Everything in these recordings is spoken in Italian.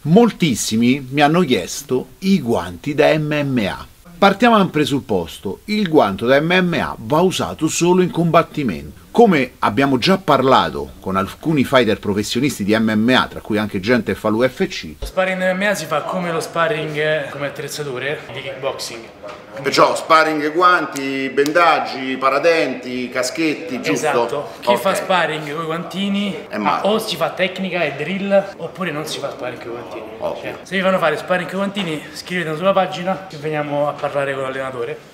Moltissimi mi hanno chiesto i guanti da MMA. Partiamo da un presupposto: il guanto da MMA va usato solo in combattimento. Come abbiamo già parlato con alcuni fighter professionisti di MMA, tra cui anche gente che fa l'UFC, lo sparring MMA si fa come lo sparring come attrezzature di kickboxing. Perciò sparring, guanti, bendaggi, paradenti, caschetti, giusto? Esatto. Chi fa sparring con i guantini o si fa tecnica e drill oppure non si fa sparring con i guantini. Cioè, se vi fanno fare sparring con i guantini, scrivetelo sulla pagina che veniamo a parlare con l'allenatore.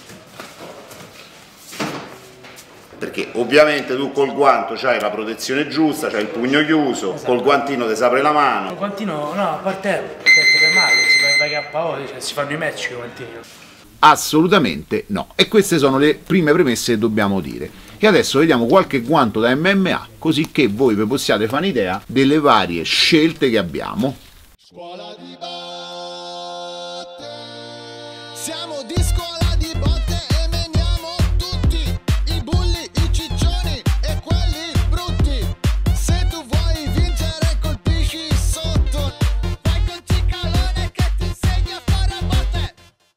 Perché ovviamente tu col guanto c'hai la protezione giusta, c'hai il pugno chiuso, esatto. Col guantino ti si apre la mano. Col guantino no, a parte ti fai male, si fa KO, cioè si fanno i match con i guantini. Assolutamente no. E queste sono le prime premesse che dobbiamo dire. E adesso vediamo qualche guanto da MMA, così che voi vi possiate fare un'idea delle varie scelte che abbiamo. Scuola di botte. Siamo di scuola di botte e meniamo tutti i bulli, i ciccioni e quelli brutti. Se tu vuoi vincere colpisci sotto. Vai con Cicalone che ti insegna a fare botte.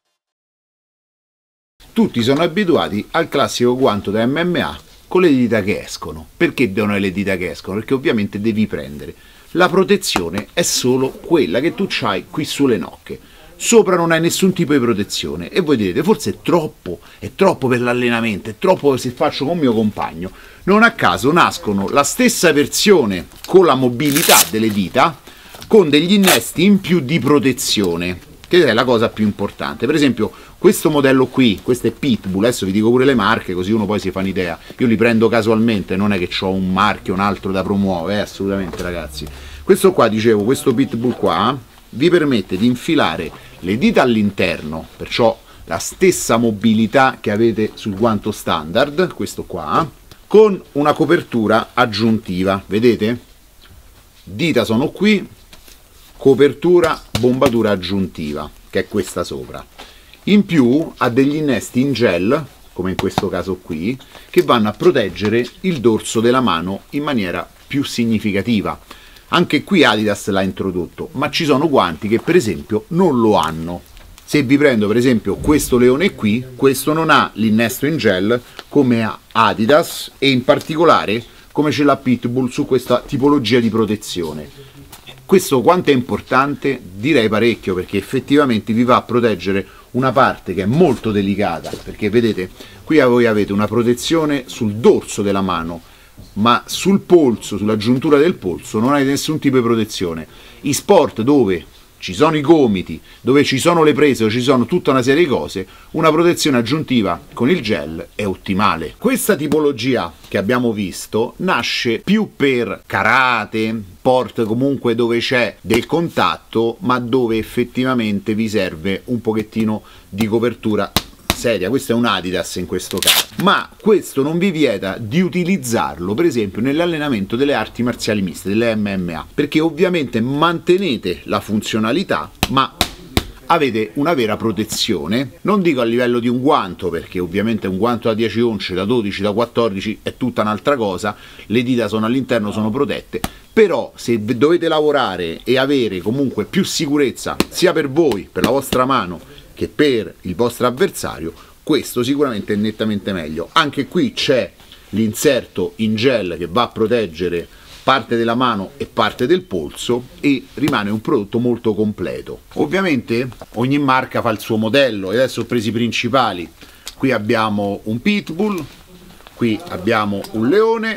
Tutti sono abituati al classico guanto da MMA con le dita che escono. Perché devono le dita che escono? Perché ovviamente devi prendere. La protezione è solo quella che tu c'hai qui sulle nocche. Sopra non hai nessun tipo di protezione e voi direte forse è troppo per l'allenamento, è troppo se faccio con mio compagno. Non a caso nascono la stessa versione con la mobilità delle dita con degli innesti in più di protezione, che è la cosa più importante. Per esempio questo modello qui, questo è Pitbull, adesso vi dico pure le marche così uno poi si fa un'idea. Io li prendo casualmente, non è che ho un marchio o un altro da promuovere, assolutamente ragazzi. Questo qua, dicevo, questo Pitbull qua vi permette di infilare le dita all'interno, perciò la stessa mobilità che avete sul guanto standard, questo qua, con una copertura aggiuntiva, vedete? Dita sono qui, copertura, bombatura aggiuntiva, che è questa sopra. In più ha degli innesti in gel, come in questo caso qui, che vanno a proteggere il dorso della mano in maniera più significativa. Anche qui Adidas l'ha introdotto, ma ci sono guanti che per esempio non lo hanno. Se vi prendo per esempio questo leone qui, questo non ha l'innesto in gel come ha Adidas e in particolare come ce l'ha Pitbull su questa tipologia di protezione. Questo quanto è importante? Direi parecchio, perché effettivamente vi va a proteggere una parte che è molto delicata, perché vedete qui voi avete una protezione sul dorso della mano, ma sul polso, sulla giuntura del polso non avete nessun tipo di protezione. In sport dove ci sono i gomiti, dove ci sono le prese o ci sono tutta una serie di cose, una protezione aggiuntiva con il gel è ottimale. Questa tipologia che abbiamo visto nasce più per karate, sport comunque dove c'è del contatto, ma dove effettivamente vi serve un pochettino di copertura seria. Questo è un Adidas in questo caso, ma questo non vi vieta di utilizzarlo per esempio nell'allenamento delle arti marziali miste, delle MMA, perché ovviamente mantenete la funzionalità ma avete una vera protezione. Non dico a livello di un guanto, perché ovviamente un guanto da 10 once, da 12, da 14 è tutta un'altra cosa, le dita sono all'interno, sono protette, però se dovete lavorare e avere comunque più sicurezza sia per voi, per la vostra mano, che per il vostro avversario, questo sicuramente è nettamente meglio. Anche qui c'è l'inserto in gel che va a proteggere parte della mano e parte del polso e rimane un prodotto molto completo. Ovviamente ogni marca fa il suo modello e adesso ho preso i principali. Qui abbiamo un Pitbull, qui abbiamo un leone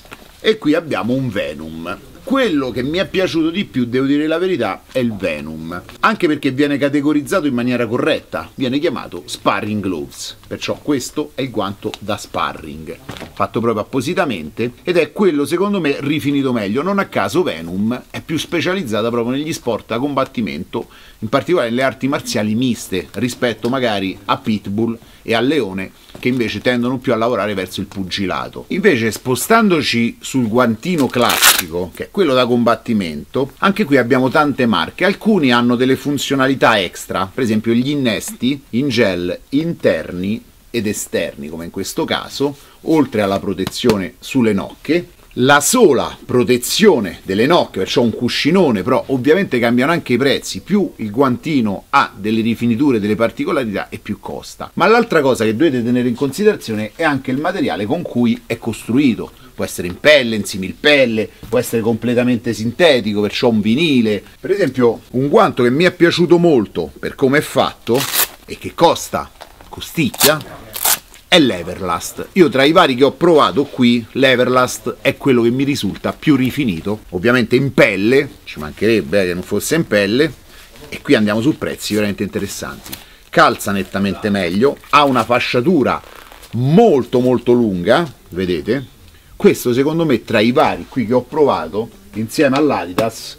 e qui abbiamo un Venom. Quello che mi è piaciuto di più, devo dire la verità, è il Venom, anche perché viene categorizzato in maniera corretta, viene chiamato sparring gloves, perciò questo è il guanto da sparring, fatto proprio appositamente, ed è quello secondo me rifinito meglio. Non a caso Venom è più specializzata proprio negli sport a combattimento, in particolare nelle arti marziali miste, rispetto magari a Pitbull e al leone, che invece tendono più a lavorare verso il pugilato. Invece spostandoci sul guantino classico, che è quello da combattimento, anche qui abbiamo tante marche. Alcuni hanno delle funzionalità extra, per esempio gli innesti in gel interni ed esterni, come in questo caso, oltre alla protezione sulle nocche, la sola protezione delle nocche, perciò un cuscinone, però ovviamente cambiano anche i prezzi, più il guantino ha delle rifiniture, delle particolarità e più costa. Ma l'altra cosa che dovete tenere in considerazione è anche il materiale con cui è costruito. Può essere in pelle, in similpelle, può essere completamente sintetico, perciò un vinile. Per esempio, un guanto che mi è piaciuto molto per come è fatto e che costicchia, è l'Everlast. Io tra i vari che ho provato qui, l'Everlast è quello che mi risulta più rifinito, ovviamente in pelle, ci mancherebbe che non fosse in pelle, e qui andiamo su prezzi veramente interessanti. Calza nettamente meglio, ha una fasciatura molto lunga, vedete? Questo secondo me tra i vari qui che ho provato, insieme all'Adidas,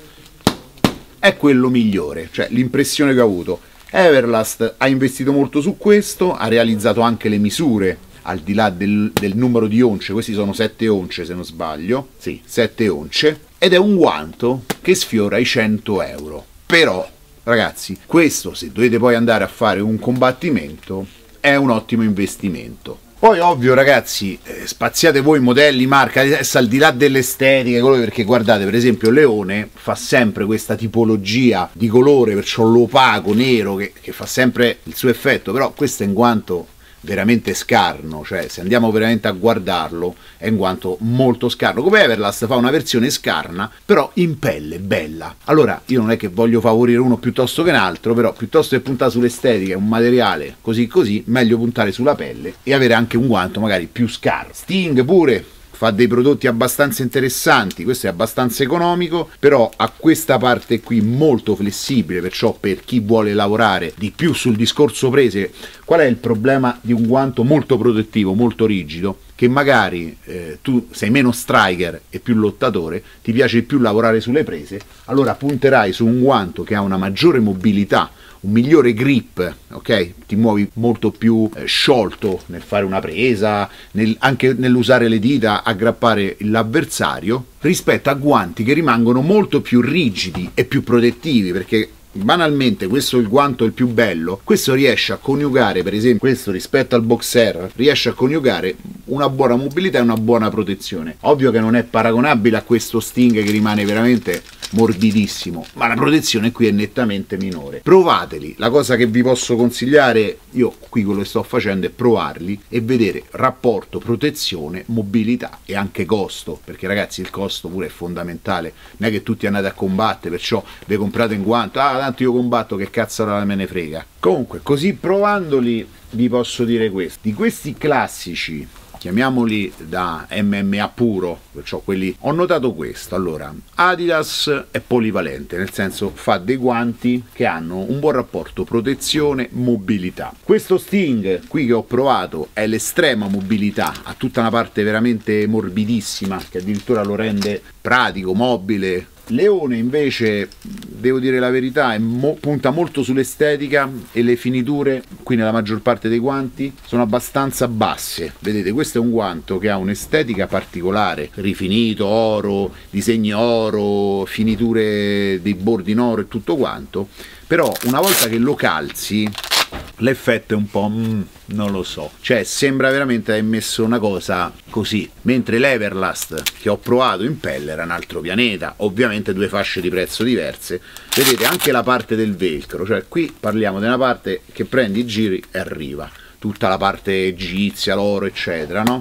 è quello migliore, cioè l'impressione che ho avuto. Everlast ha investito molto su questo, ha realizzato anche le misure al di là del numero di once, questi sono 7 once se non sbaglio, sì, 7 once, ed è un guanto che sfiora i 100 euro. Però, ragazzi, questo se dovete poi andare a fare un combattimento è un ottimo investimento. Poi ovvio ragazzi, spaziate voi modelli, marca, adesso al di là dell'estetica, perché guardate per esempio Leone fa sempre questa tipologia di colore, perciò l'opaco nero che fa sempre il suo effetto, però questo è un guanto veramente scarno, cioè se andiamo veramente a guardarlo è un guanto molto scarno. Come Everlast fa una versione scarna però in pelle bella. Allora io non è che voglio favorire uno piuttosto che un altro, però piuttosto che puntare sull'estetica, un materiale così meglio puntare sulla pelle e avere anche un guanto magari più scarno. Sting pure fa dei prodotti abbastanza interessanti, questo è abbastanza economico, però ha questa parte qui molto flessibile, perciò per chi vuole lavorare di più sul discorso prese. Qual è il problema di un guanto molto protettivo, molto rigido? Che magari tu sei meno striker e più lottatore, ti piace più lavorare sulle prese, allora punterai su un guanto che ha una maggiore mobilità, un migliore grip, ok? Ti muovi molto più sciolto nel fare una presa, anche nell'usare le dita, aggrappare l'avversario, rispetto a guanti che rimangono molto più rigidi e più protettivi, perché banalmente questo è il guanto il più bello, questo riesce a coniugare, per esempio questo rispetto al boxer, riesce a coniugare una buona mobilità e una buona protezione. Ovvio che non è paragonabile a questo Sting che rimane veramente morbidissimo, ma la protezione qui è nettamente minore. Provateli, la cosa che vi posso consigliare, io qui quello che sto facendo è provarli e vedere rapporto protezione, mobilità e anche costo, perché ragazzi il costo pure è fondamentale, non è che tutti andate a combattere, perciò vi comprate un guanto, ah tanto io combatto, che cazzo me ne frega. Comunque così provandoli vi posso dire questo, di questi classici chiamiamoli da MMA puro, perciò quelli, ho notato questo. Allora, Adidas è polivalente, nel senso fa dei guanti che hanno un buon rapporto protezione mobilità. Questo Sting qui che ho provato è l'estrema mobilità, ha tutta una parte veramente morbidissima che addirittura lo rende pratico, mobile. Leone invece, devo dire la verità, punta molto sull'estetica e le finiture qui nella maggior parte dei guanti sono abbastanza basse. Vedete, questo è un guanto che ha un'estetica particolare, rifinito, oro, disegni oro, finiture dei bordi in oro e tutto quanto, però una volta che lo calzi l'effetto è un po' non lo so, cioè sembra veramente aver messo una cosa così, mentre l'Everlast che ho provato in pelle era un altro pianeta, ovviamente due fasce di prezzo diverse. Vedete anche la parte del velcro, cioè qui parliamo di una parte che prendi i giri e arriva, tutta la parte egizia, l'oro eccetera, no?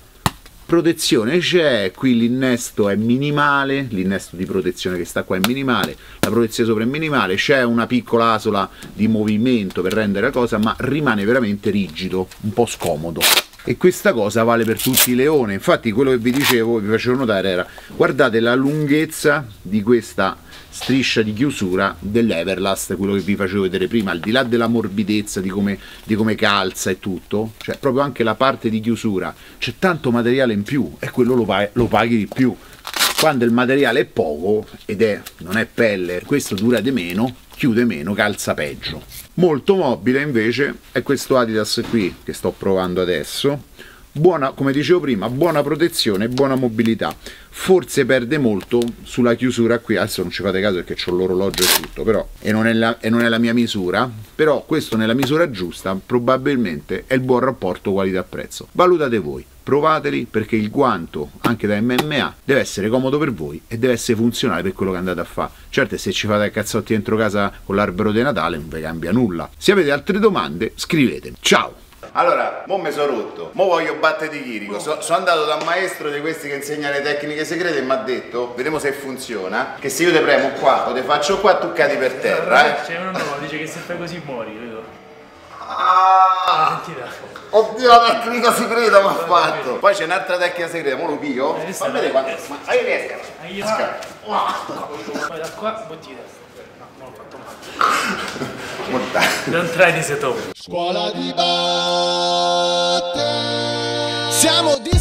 Protezione c'è, qui l'innesto è minimale, l'innesto di protezione che sta qua è minimale, la protezione sopra è minimale, c'è una piccola asola di movimento per rendere la cosa, ma rimane veramente rigido, un po' scomodo. E questa cosa vale per tutti i Leone. Infatti quello che vi dicevo, vi facevo notare era, guardate la lunghezza di questa striscia di chiusura dell'Everlast, quello che vi facevo vedere prima, al di là della morbidezza, di come calza e tutto, cioè proprio anche la parte di chiusura, c'è tanto materiale in più e quello lo paghi di più. Quando il materiale è poco non è pelle, questo dura di meno, chiude meno, calza peggio. Molto mobile invece è questo Adidas qui che sto provando adesso, buona, come dicevo prima, buona protezione, buona mobilità, forse perde molto sulla chiusura qui, adesso non ci fate caso perché c'ho l'orologio e tutto, però e non è la mia misura, però questo nella misura giusta probabilmente è il buon rapporto qualità-prezzo, valutate voi. provateli, perché il guanto anche da MMA deve essere comodo per voi e deve essere funzionale per quello che andate a fare. Certo, se ci fate a cazzotti dentro casa con l'albero di Natale non vi cambia nulla. Se avete altre domande scrivetemi. Ciao! Allora, mo me sono rotto, mo voglio battere di chirico. Sono andato da un maestro di questi che insegna le tecniche segrete e mi ha detto, vediamo se funziona, che se io te premo qua o te faccio qua, tu cadi per terra, Cioè, no, dice che se fai così muori, vedo. Sentite. Oddio, la tecnica segreta mi ha fatto. Poi c'è un'altra tecnica segreta, mo lo pio. Fammi vedere quanto. Ma io riesco. Poi da qua, botti di testa. No, non l'ho fatto male. Non try di setup. Scuola di batte. Siamo di